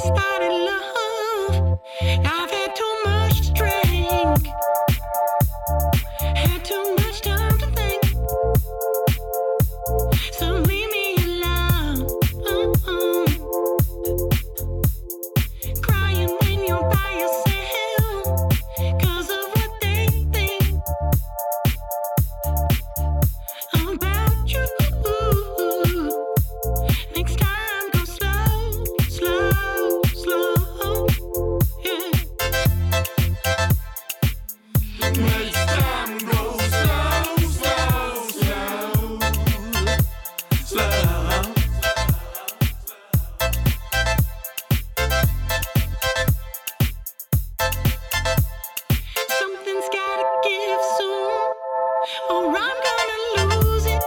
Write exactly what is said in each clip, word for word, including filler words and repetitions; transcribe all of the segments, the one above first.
started love. I've had too much to drink, had too much time to think. So leave me alone. Uh-uh. Crying when you're by yourself, 'cause of what they think about you. Next time, go slow, slow, slow. Yeah. Next time, go slow, slow, slow, slow. Something's gotta give soon, or I'm gonna lose it.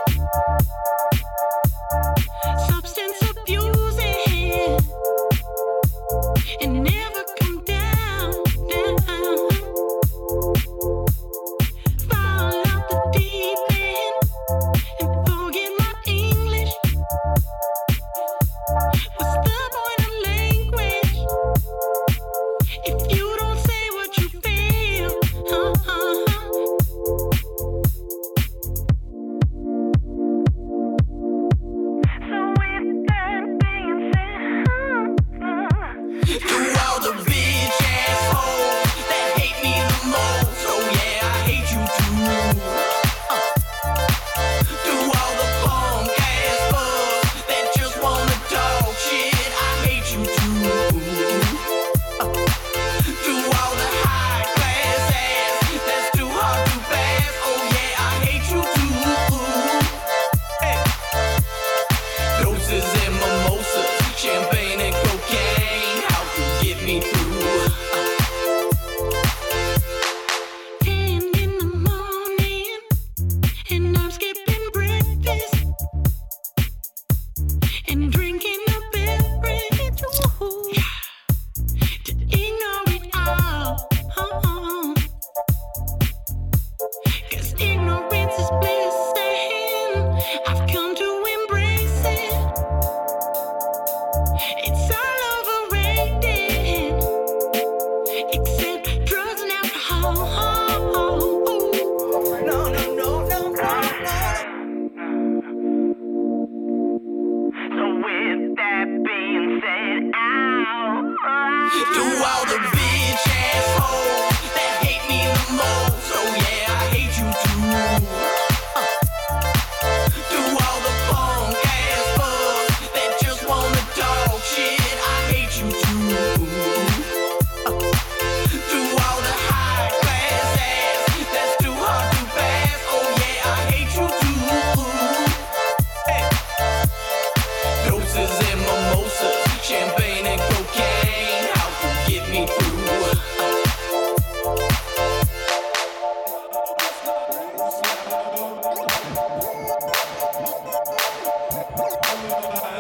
Substance abusing and never come down, down. Fall off the deep end and forget my English. What's the point of language if you don't say what you feel? Uh-uh. So with that being said, To all the bitch assholes that hate me the most, oh yeah, I hate you too. Uh. To all the punk ass bugs that just wanna talk shit, I hate you too. Uh. To all the high class ass that's too hard to pass, oh yeah, I hate you too. Hey. Doses and mimosas, champagne and cocaine, how to get me through? ten in the morning and I'm skipping breakfast and drinking a beverage, ooh, to ignore it all. Uh-uh. 'Cause ignorance is bliss and I've come to embrace it. It's all overrated, except drugs and alcohol. No, no, no, no, no, So with that being said, ow. To all the bitch assholes that hate me the most, oh yeah, I hate you too. Uh. To all the punk ass bugs that just wanna talk shit, I hate you too. Uh. To all the high class ass that's too hard to pass, oh yeah, I hate you too. Hey. Doses and mimosas, champagne and cocaine, how to get me through? Uh.